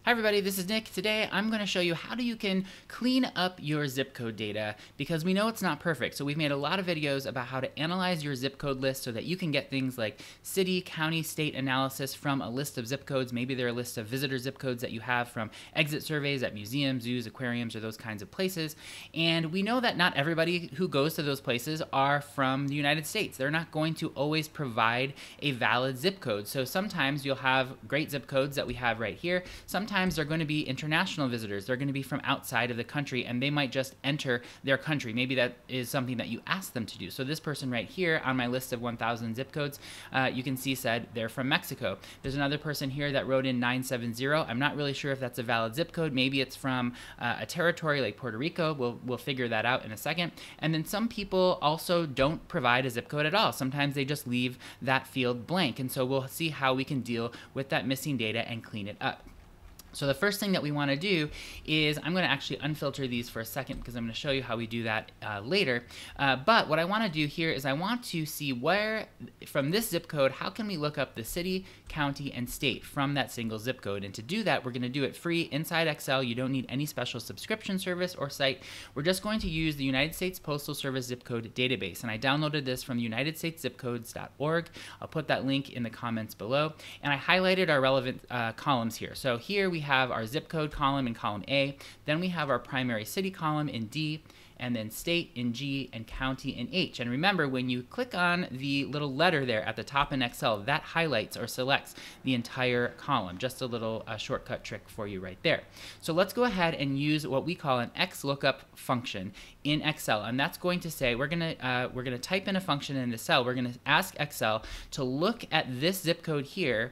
Hi everybody, this is Nick. Today I'm going to show you how you can clean up your zip code data because we know it's not perfect. So we've made a lot of videos about how to analyze your zip code list so that you can get things like city, county, state analysis from a list of zip codes. Maybe they're a list of visitor zip codes that you have from exit surveys at museums, zoos, aquariums, or those kinds of places. And we know that not everybody who goes to those places are from the United States. They're not going to always provide a valid zip code. So sometimes you'll have great zip codes that we have right here. Sometimes they're going to be international visitors. They're going to be from outside of the country, and they might just enter their country. Maybe that is something that you ask them to do. So this person right here on my list of 1,000 zip codes, you can see said they're from Mexico. There's another person here that wrote in 970. I'm not really sure if that's a valid zip code. Maybe it's from a territory like Puerto Rico. We'll figure that out in a second. And then some people also don't provide a zip code at all. Sometimes they just leave that field blank. And so we'll see how we can deal with that missing data and clean it up. So the first thing that we want to do is, I'm going to actually unfilter these for a second because I'm going to show you how we do that later. But what I want to do here is I want to see where, from this zip code, how can we look up the city, county, and state from that single zip code. And to do that, we're going to do it free inside Excel. You don't need any special subscription service or site. We're just going to use the United States Postal Service zip code database. And I downloaded this from unitedstateszipcodes.org. I'll put that link in the comments below. And I highlighted our relevant columns here. So here we have our zip code column in column A, then we have our primary city column in D, and then state in G, and county in H. And remember, when you click on the little letter there at the top in Excel, that highlights or selects the entire column. Just a little shortcut trick for you right there. So let's go ahead and use what we call an XLOOKUP function in Excel, and that's going to say we're gonna type in a function in the cell. We're gonna ask Excel to look at this zip code here.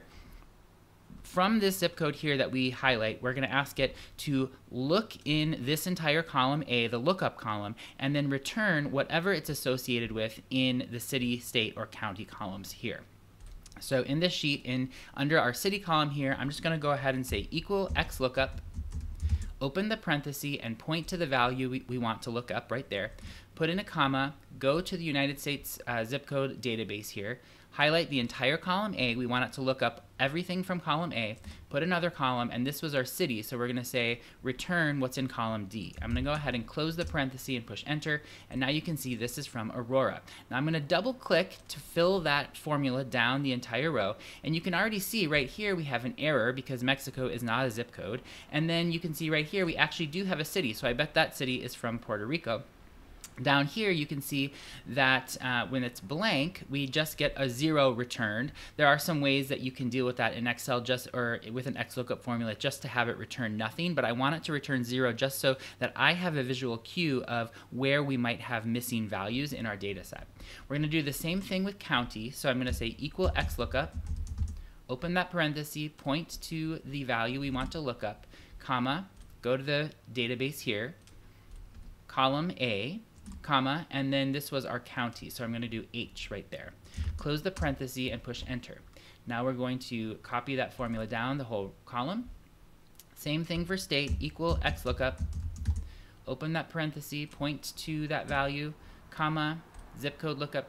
From this zip code here that we highlight, we're going to ask it to look in this entire column A, the lookup column, and then return whatever it's associated with in the city, state, or county columns here. So in this sheet, under our city column here, I'm just going to go ahead and say equal XLOOKUP, open the parenthesis, and point to the value we want to look up right there. Put in a comma, go to the United States zip code database here, highlight the entire column A. We want it to look up everything from column A, put another column, and this was our city, so we're going to say return what's in column D. I'm going to go ahead and close the parenthesis and push enter, and now you can see this is from Aurora. Now I'm going to double click to fill that formula down the entire row, and you can already see right here we have an error because Mexico is not a zip code, and then you can see right here we actually do have a city, so I bet that city is from Puerto Rico. Down here you can see that when it's blank, we just get a 0 returned. There are some ways that you can deal with that in Excel or with an XLOOKUP formula just to have it return nothing, but I want it to return 0 just so that I have a visual cue of where we might have missing values in our data set. We're going to do the same thing with county, so I'm going to say equal XLOOKUP, open that parenthesis, point to the value we want to look up, comma, go to the database here, column A, comma, and then this was our county, so I'm going to do H right there. Close the parenthesis and push enter. Now we're going to copy that formula down the whole column. Same thing for state, equal XLOOKUP, open that parenthesis, point to that value, comma, zip code lookup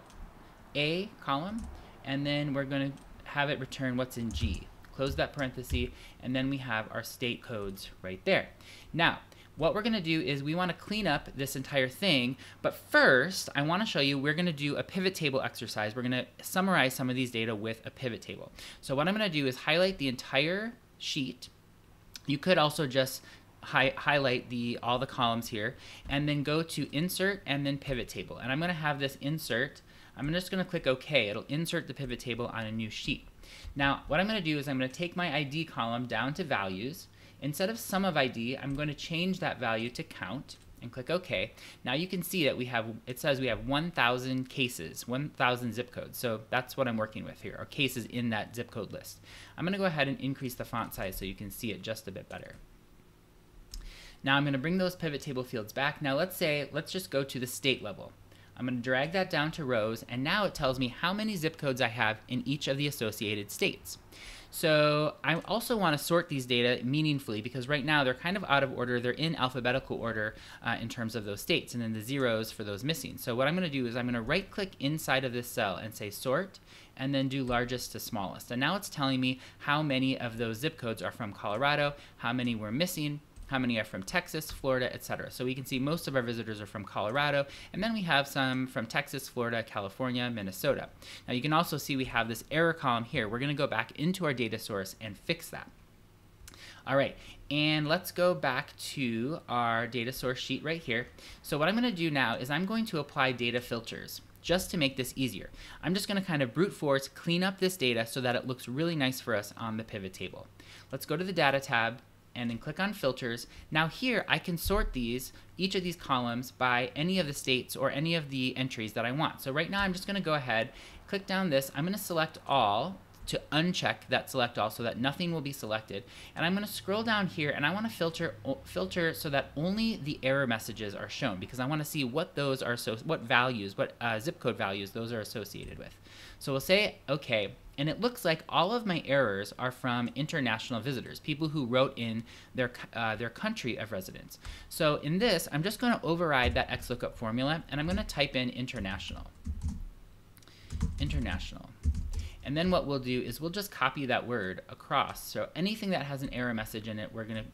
A column, and then we're going to have it return what's in G. Close that parenthesis, and then we have our state codes right there. Now, what we're going to do is we want to clean up this entire thing, but first I want to show you we're going to do a pivot table exercise. We're going to summarize some of these data with a pivot table. So what I'm going to do is highlight the entire sheet. You could also just highlight all the columns here, and then go to Insert and then Pivot Table. And I'm going to have this insert. I'm just going to click OK. It'll insert the pivot table on a new sheet. Now what I'm going to do is I'm going to take my ID column down to values. Instead of sum of ID, I'm going to change that value to count and click OK. Now you can see that it says we have 1,000 cases, 1,000 zip codes. So that's what I'm working with here, or cases in that zip code list. I'm going to go ahead and increase the font size so you can see it just a bit better. Now I'm going to bring those pivot table fields back. Now let's just go to the state level. I'm going to drag that down to rows, and now it tells me how many zip codes I have in each of the associated states. So I also want to sort these data meaningfully because right now they're kind of out of order. They're in alphabetical order in terms of those states, and then the zeros for those missing. So what I'm going to do is I'm going to right click inside of this cell and say sort, and then do largest to smallest. And now it's telling me how many of those zip codes are from Colorado, how many were missing, how many are from Texas, Florida, etc. So we can see most of our visitors are from Colorado, and then we have some from Texas, Florida, California, Minnesota. Now you can also see we have this error column here. We're going to go back into our data source and fix that. All right, and let's go back to our data source sheet right here. So what I'm going to do now is I'm going to apply data filters just to make this easier. I'm just going to kind of brute force clean up this data so that it looks really nice for us on the pivot table. Let's go to the data tab and then click on filters. Now here I can sort these, each of these columns, by any of the states or any of the entries that I want. So right now I'm just going to go ahead, click down this, I'm going to select all to uncheck that select all so that nothing will be selected. And I'm going to scroll down here and I want to filter so that only the error messages are shown because I want to see what those are, what values, what zip code values those are associated with. So we'll say okay, and it looks like all of my errors are from international visitors, people who wrote in their country of residence. So in this, I'm just going to override that XLOOKUP formula and I'm going to type in international. International. And then what we'll do is we'll just copy that word across. So anything that has an error message in it, we're going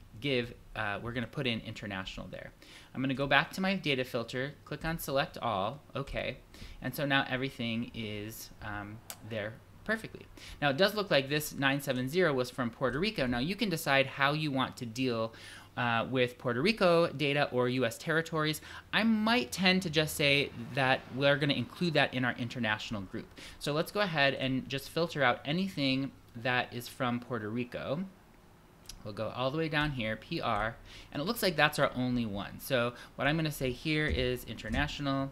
to put in international there. I'm going to go back to my data filter, click on select all, okay. And so now everything is there perfectly. Now it does look like this 970 was from Puerto Rico. Now you can decide how you want to deal with Puerto Rico data or US territories. I might tend to just say that we're going to include that in our international group. So let's go ahead and just filter out anything that is from Puerto Rico. We'll go all the way down here, PR, and it looks like that's our only one. So what I'm going to say here is international,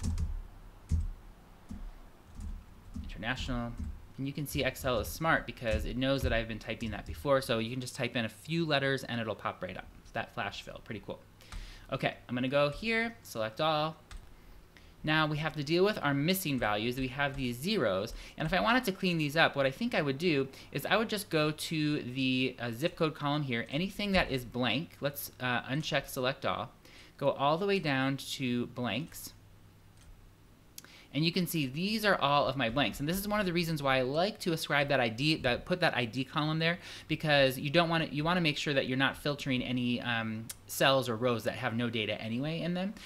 international. And you can see Excel is smart because it knows that I've been typing that before, so you can just type in a few letters and it'll pop right up. That flash fill, pretty cool. Okay, I'm gonna go here, select all. Now we have to deal with our missing values. We have these zeros, and if I wanted to clean these up, what I think I would do is I would just go to the zip code column here. Anything that is blank, let's uncheck select all, go all the way down to blanks. And you can see these are all of my blanks. And this is one of the reasons why I like to ascribe that ID, put that ID column there, because you don't want to, you want to make sure that you're not filtering any cells or rows that have no data anyway in them.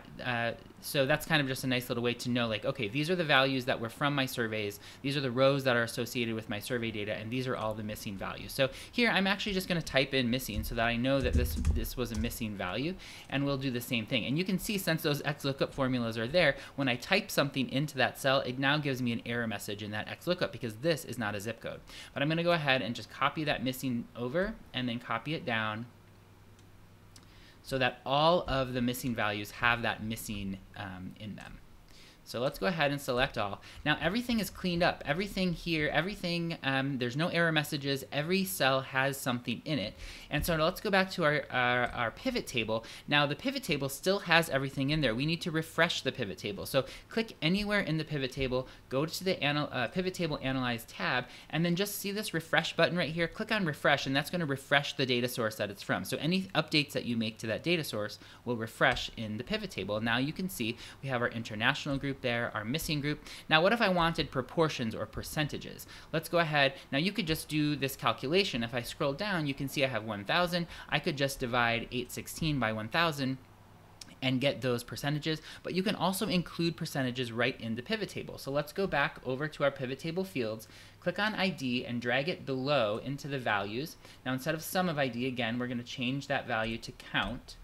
So that's kind of just a nice little way to know, like, okay, these are the values that were from my surveys, these are the rows that are associated with my survey data, and these are all the missing values. So here I'm actually just going to type in missing so that I know that this was a missing value, and we'll do the same thing. And you can see, since those XLOOKUP formulas are there, when I type something into that cell, it now gives me an error message in that XLOOKUP because this is not a zip code. But I'm going to go ahead and just copy that missing over and then copy it down so that all of the missing values have that missing in them. So let's go ahead and select all. Now everything is cleaned up. Everything here, there's no error messages. Every cell has something in it. And so let's go back to our pivot table. Now the pivot table still has everything in there. We need to refresh the pivot table. So click anywhere in the pivot table, go to the pivot table analyze tab, and then just see this refresh button right here. Click on refresh, and that's going to refresh the data source that it's from. So any updates that you make to that data source will refresh in the pivot table. Now you can see we have our international group there, our missing group. Now what if I wanted proportions or percentages? Let's go ahead. Now you could just do this calculation. If I scroll down, you can see I have 1,000. I could just divide 816 by 1,000 and get those percentages, but you can also include percentages right in the pivot table. So let's go back over to our pivot table fields, click on ID and drag it below into the values. Now instead of sum of ID, again, we're going to change that value to count.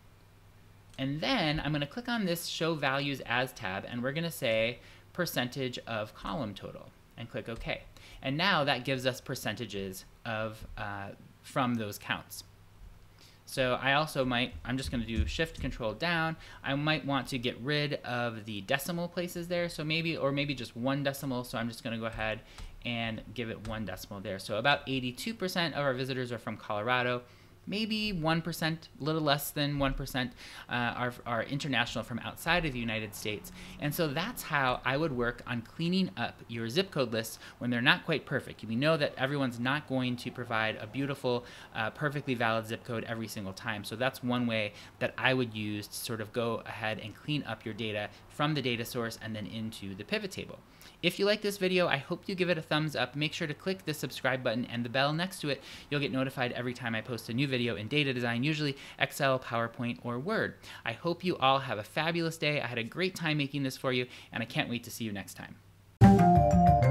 And then I'm going to click on this Show Values As tab, and we're going to say percentage of column total, and click OK. And now that gives us percentages of from those counts. So I also might, I'm just going to do Shift Control down. I might want to get rid of the decimal places there, so maybe, or maybe just one decimal. So I'm just going to go ahead and give it one decimal there. So about 82% of our visitors are from Colorado. maybe 1%, a little less than 1% are international from outside of the United States. And so that's how I would work on cleaning up your zip code lists when they're not quite perfect. We know that everyone's not going to provide a beautiful, perfectly valid zip code every single time. So that's one way that I would use to sort of go ahead and clean up your data from the data source and then into the pivot table. If you like this video, I hope you give it a thumbs up. Make sure to click the subscribe button and the bell next to it. You'll get notified every time I post a new video in data design, usually Excel, PowerPoint, or Word. I hope you all have a fabulous day. I had a great time making this for you, and I can't wait to see you next time.